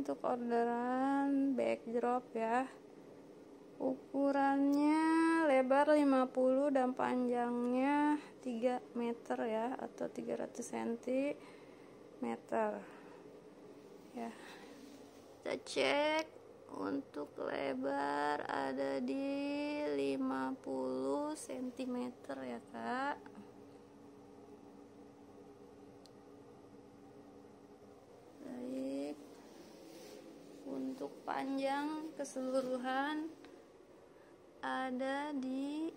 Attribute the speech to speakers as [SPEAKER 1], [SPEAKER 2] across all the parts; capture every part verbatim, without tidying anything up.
[SPEAKER 1] untuk orderan backdrop ya. Ukurannya lebar lima puluh dan panjangnya tiga meter ya, atau tiga ratus sentimeter ya. Kita cek untuk lebar ada di lima puluh sentimeter ya Kak. Baik. Untuk panjang keseluruhan ada di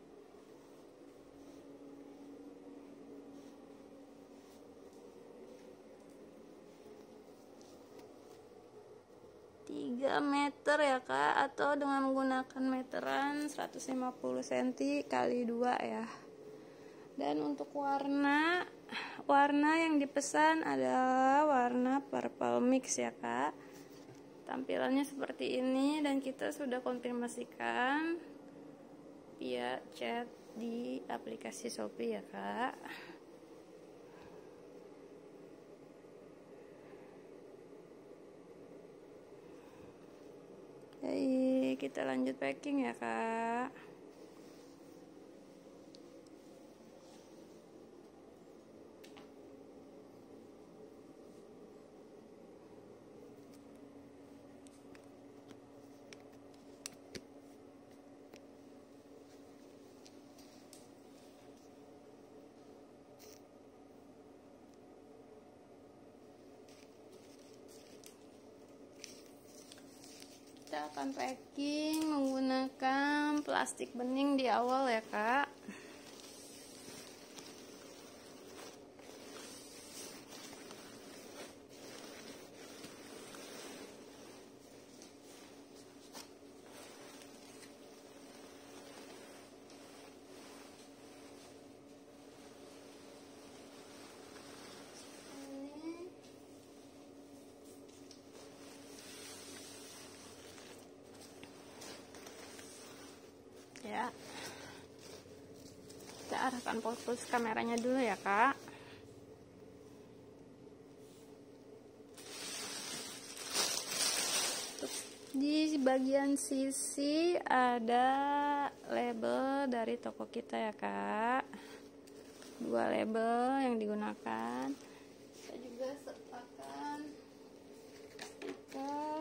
[SPEAKER 1] tiga meter ya Kak, atau dengan menggunakan meteran seratus lima puluh sentimeter kali dua ya. Dan untuk warna warna yang dipesan adalah warna purple mix ya Kak. Tampilannya seperti ini dan kita sudah konfirmasikan via chat di aplikasi Shopee ya Kak. Baik, kita lanjut packing ya Kak. Kita akan packing menggunakan plastik bening di awal ya Kak. Ya, kita arahkan fokus kameranya dulu ya Kak. Di bagian sisi ada label dari toko kita ya Kak, dua label yang digunakan. Kita juga sertakan stiker.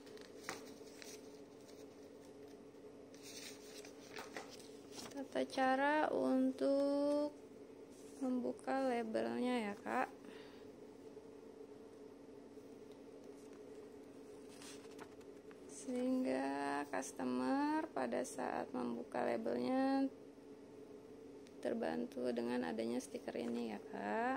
[SPEAKER 1] Tata cara untuk membuka labelnya ya Kak. Sehingga customer pada saat membuka labelnya terbantu dengan adanya stiker ini ya Kak.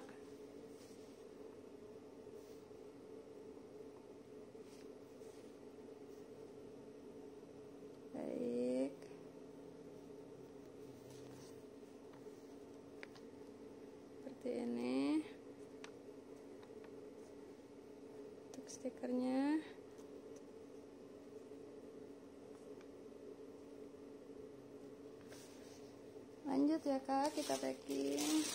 [SPEAKER 1] Baik. Seperti ini untuk stikernya. Lanjut ya Kak, kita packing.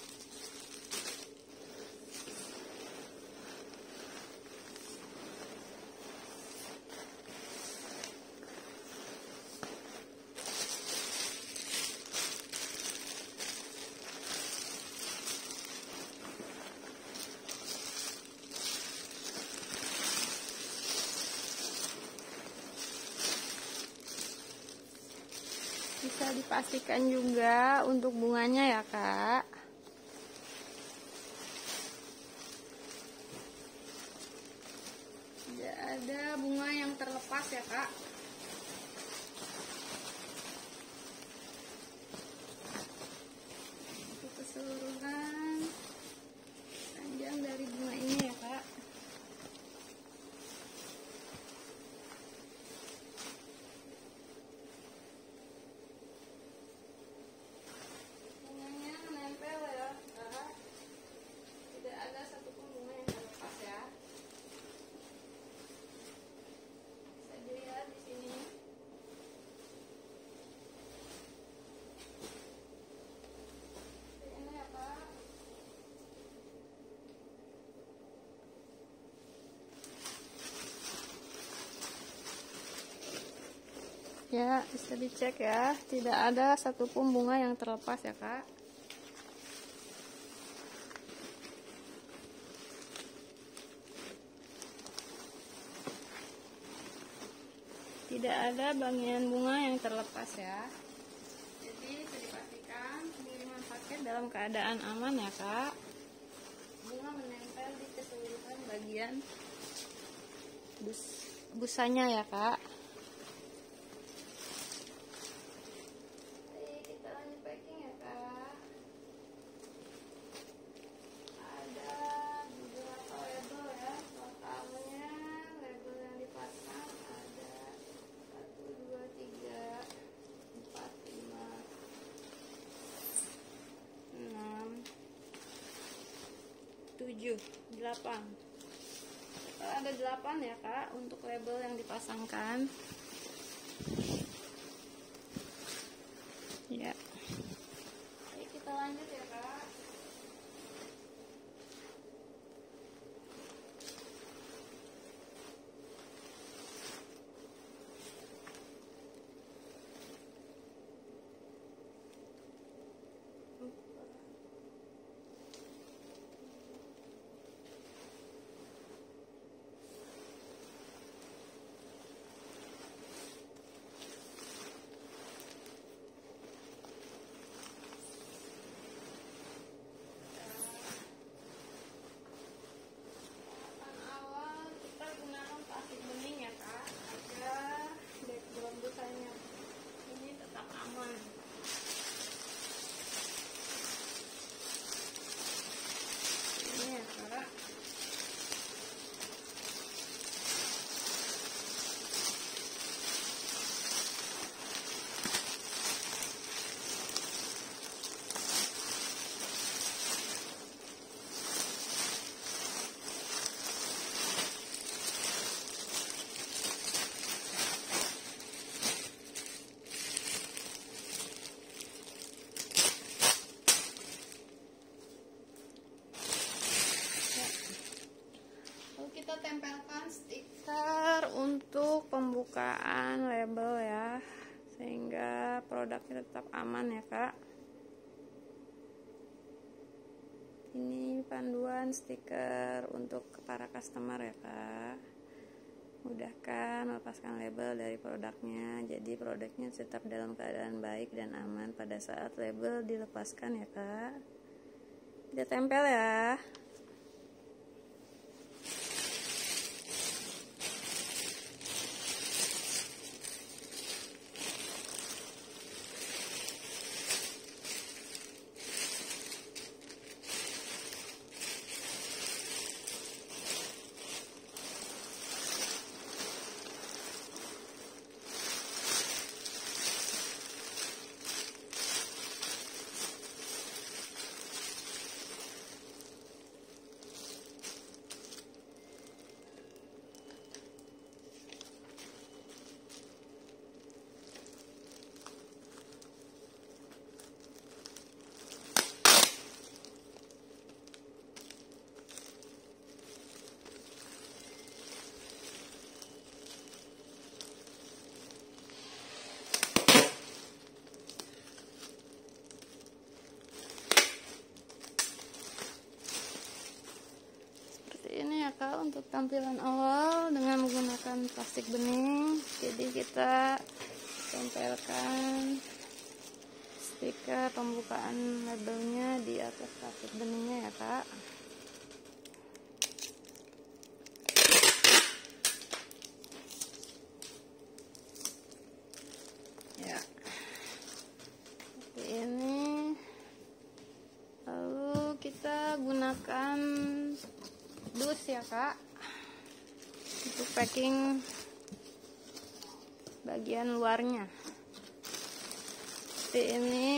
[SPEAKER 1] Bisa dipastikan juga untuk bunganya ya Kak. Tidak ada bunga yang terlepas ya Kak. Untuk keseluruhan panjang dari bunga ini ya Kak. Bisa dilihat di sini. Ya, bisa dicek ya, tidak ada satupun bunga yang terlepas ya kak. Tidak ada bagian bunga yang terlepas ya. Jadi bisa dipastikan pengiriman paket dalam keadaan aman ya kak. Bunga menempel di keseluruhan bagian bus busanya ya kak. Oke, kita lanjut packing ya kak. Ada beberapa label ya. Totalnya label yang dipasang ada satu, dua, tiga, empat, lima, enam, tujuh, delapan. Ada delapan ya kak untuk label yang dipasangkan ya. Oke, kita lanjut ya kak. Kita tempelkan stiker untuk pembukaan label ya, sehingga produknya tetap aman ya kak. Ini panduan stiker untuk para customer ya kak. Mudahkan melepaskan label dari produknya, jadi produknya tetap dalam keadaan baik dan aman pada saat label dilepaskan ya kak. Kita tempel ya. Untuk tampilan awal dengan menggunakan plastik bening, jadi kita tempelkan stiker pembukaan labelnya di atas plastik beningnya ya kak. Ya, seperti ini. Lalu kita gunakan dus ya kak untuk packing bagian luarnya seperti ini.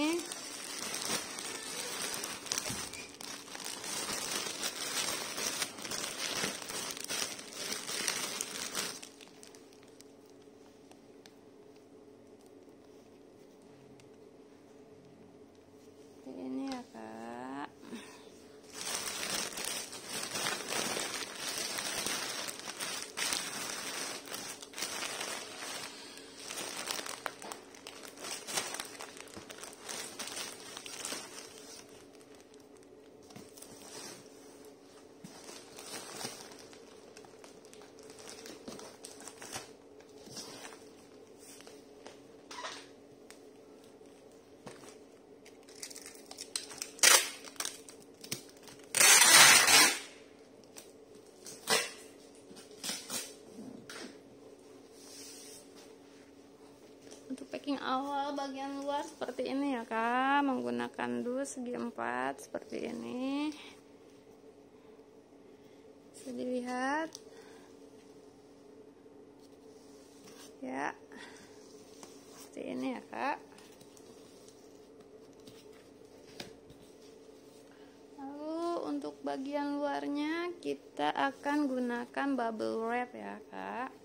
[SPEAKER 1] Seperti ini ya kak. checking awal bagian luar seperti ini ya kak, menggunakan dus segi empat seperti ini. Bisa dilihat ya, seperti ini ya kak. Lalu untuk bagian luarnya kita akan gunakan bubble wrap ya kak.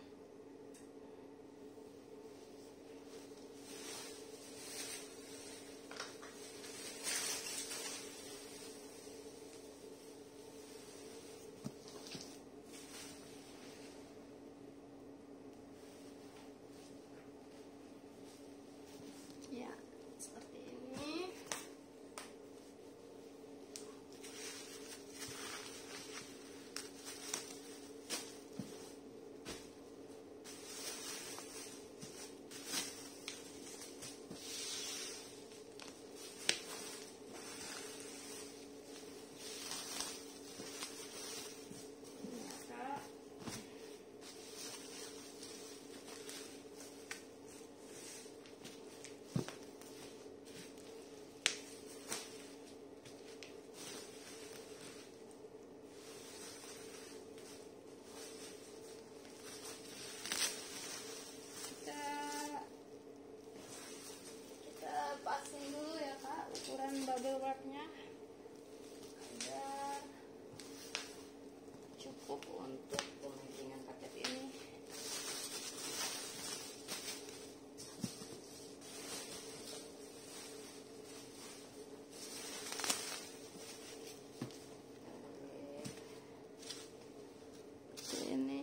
[SPEAKER 1] Ya, seperti ini. Ukuran bubble wrapnya agar cukup untuk pemakingan paket ini. Seperti ini.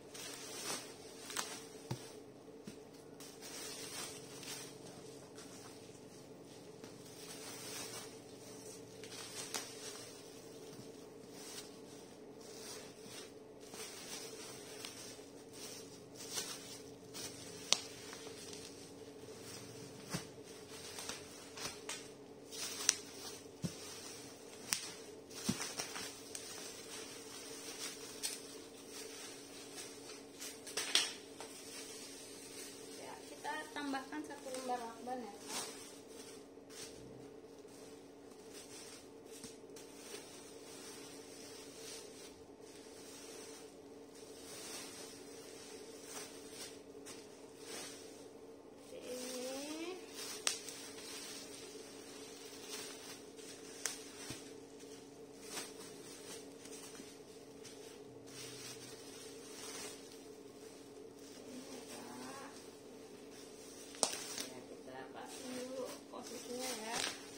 [SPEAKER 1] Tambahkan satu lembar lakban ya kak. Ini posisinya ya.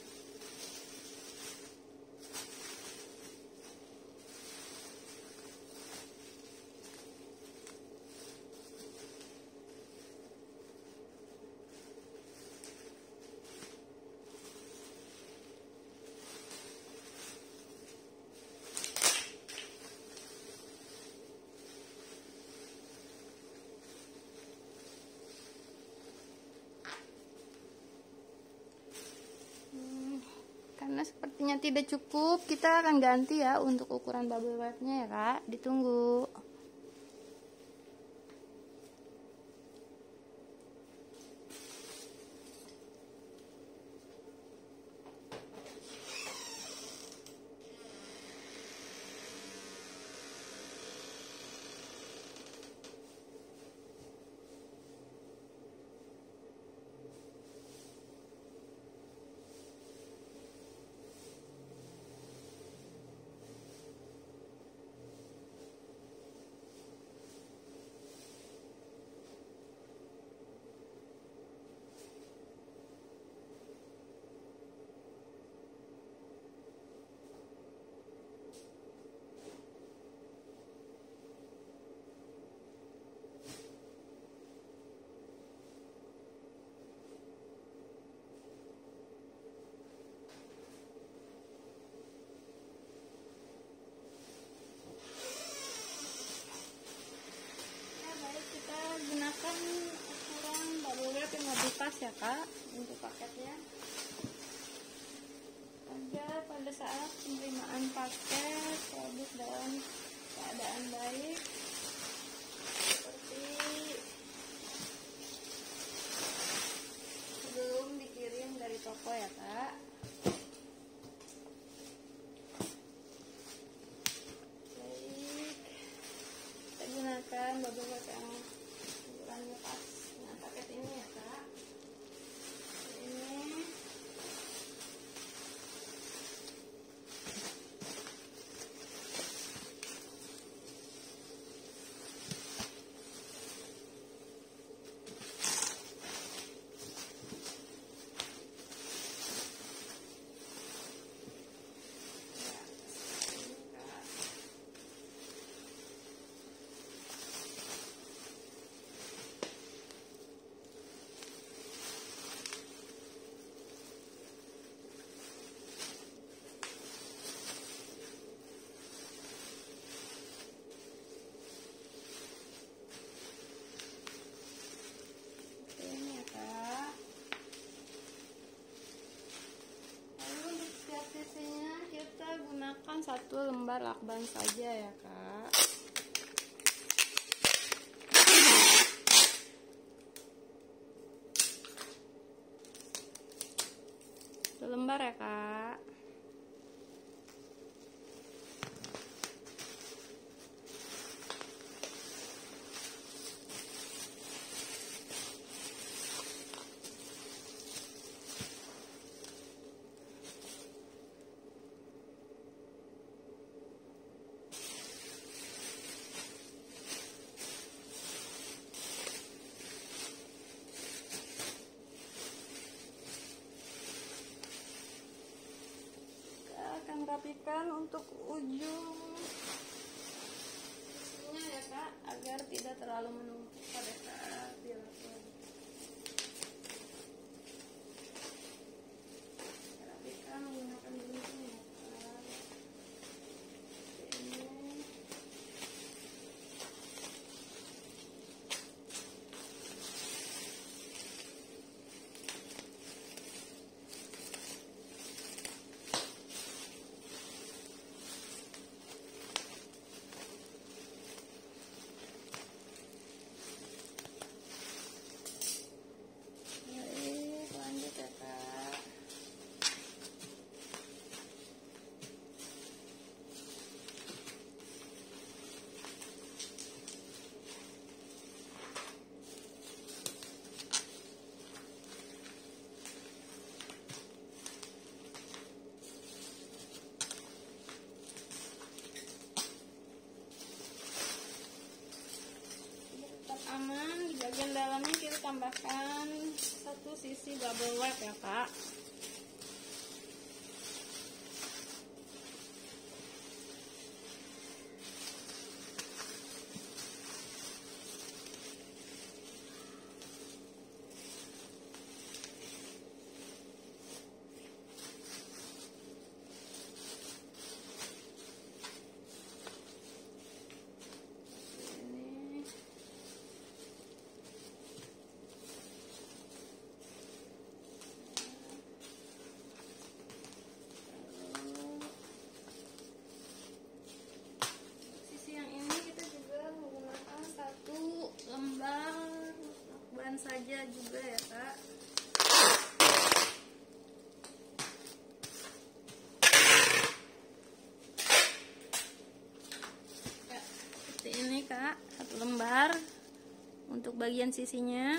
[SPEAKER 1] Karena sepertinya tidak cukup, kita akan ganti ya untuk ukuran bubble wrapnya ya kak. Ditunggu. pas ya kak untuk paketnya, agar pada saat penerimaan paket produk dalam keadaan baik seperti lembar lakban saja ya kak. Satu lembar ya kak. Akan rapikan untuk ujung sisinya ya kak, agar tidak terlalu menumpuk pada saat dilakukan. Rapikan menggunakan gunting ya kak. Ini aman. Di bagian dalamnya kita tambahkan satu sisi bubble wrap ya kak. Lakban saja juga ya kak. Ya, seperti ini kak, satu lembar untuk bagian sisinya.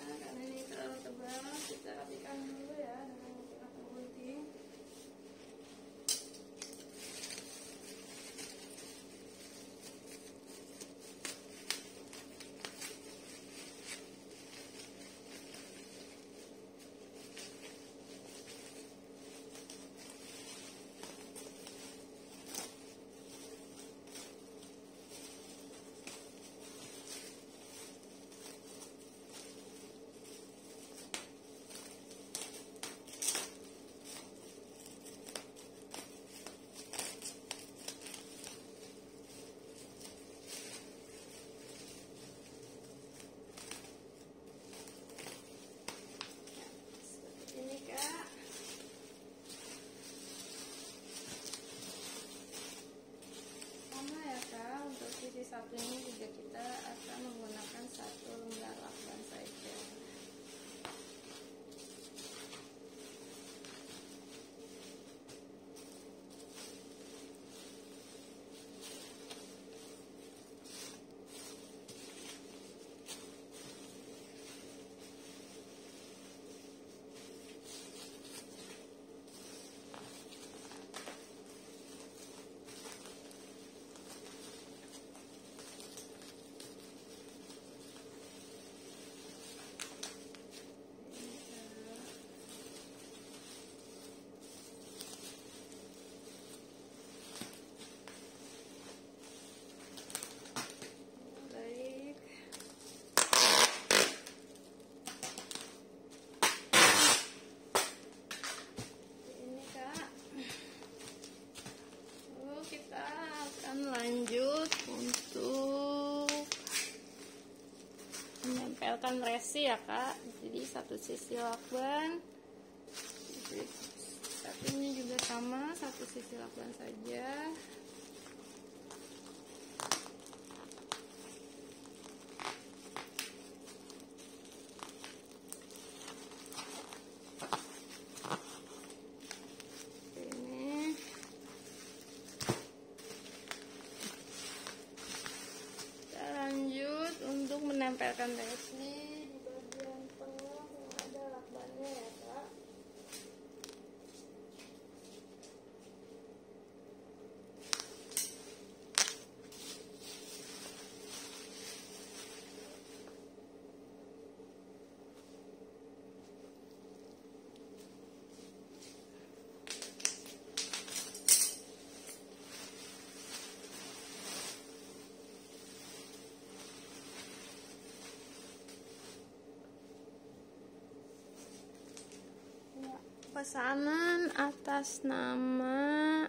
[SPEAKER 1] Kita rapikan dulu ya dengan menggunakan gunting. sisi ya kak, jadi satu sisi lakban, satunya juga sama, satu sisi lakban saja. Ini kita lanjut untuk menempelkan resi di bagian tengah yang ada lakbannya ya kak. Pesanan atas nama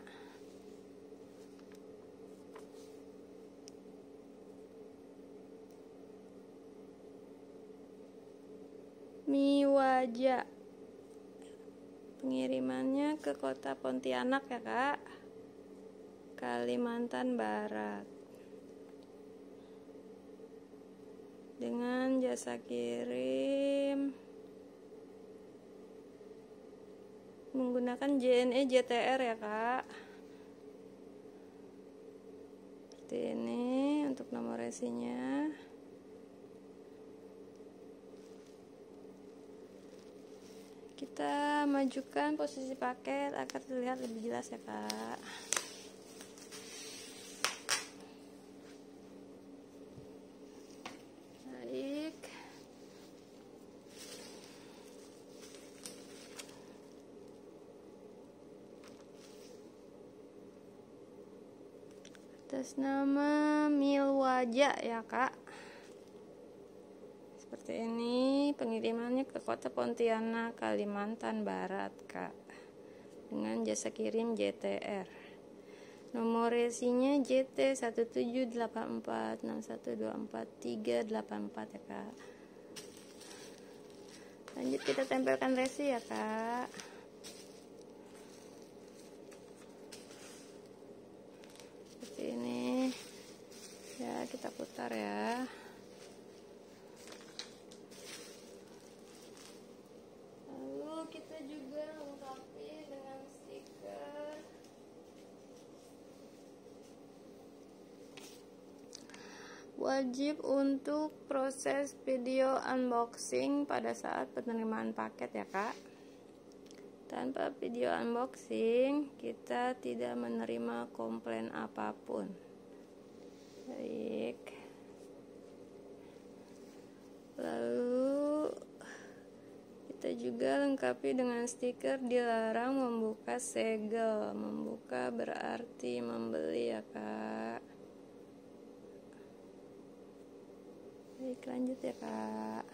[SPEAKER 1] Miwaja, pengirimannya ke kota Pontianak ya kak, Kalimantan Barat, dengan jasa kirim menggunakan J N E J T R ya kak. Seperti ini untuk nomor resinya. Kita majukan posisi paket agar terlihat lebih jelas ya kak. Baik, atas nama Milwaja ya kak, seperti ini, pengirimannya ke kota Pontianak, Kalimantan Barat kak, dengan jasa kirim J T R. Nomor resinya J T satu tujuh delapan empat enam satu dua empat tiga delapan empat ya kak. Lanjut kita tempelkan resi ya kak. Ini ya, kita putar ya. Lalu kita juga lengkapi dengan stiker. Wajib untuk proses video unboxing pada saat penerimaan paket ya kak. Tanpa video unboxing, kita tidak menerima komplain apapun. Baik. Lalu kita juga lengkapi dengan stiker dilarang membuka segel. Membuka berarti membeli ya kak. Baik, lanjut ya kak.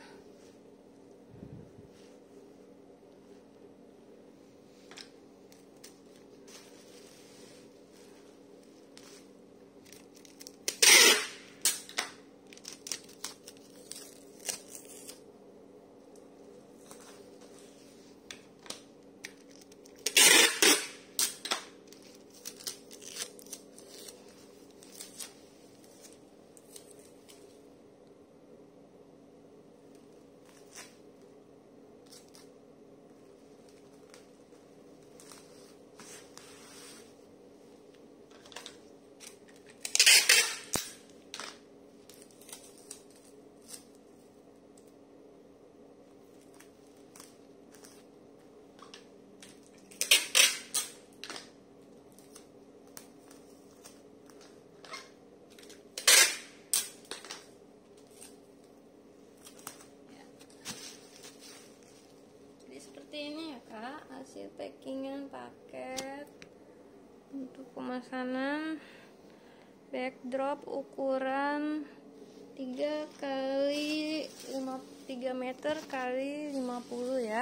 [SPEAKER 1] Seperti ini ya kak, hasil packingan paket untuk pemesanan backdrop ukuran tiga kali tiga meter kali lima puluh ya.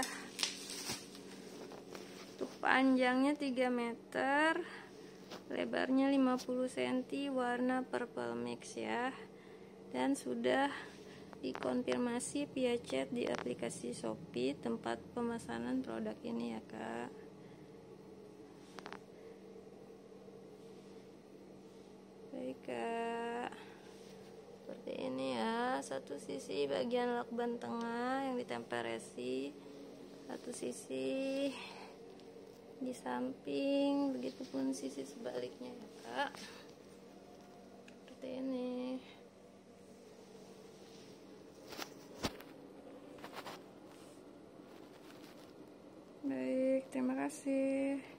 [SPEAKER 1] Untuk panjangnya tiga meter, lebarnya lima puluh sentimeter, warna purple mix ya. Dan sudah dikonfirmasi via chat di aplikasi Shopee tempat pemesanan produk ini ya Kak. Baik Kak, seperti ini ya, satu sisi bagian lakban tengah yang ditempel resi, satu sisi di samping, begitupun sisi sebaliknya ya Kak, seperti ini. Baik, terima kasih.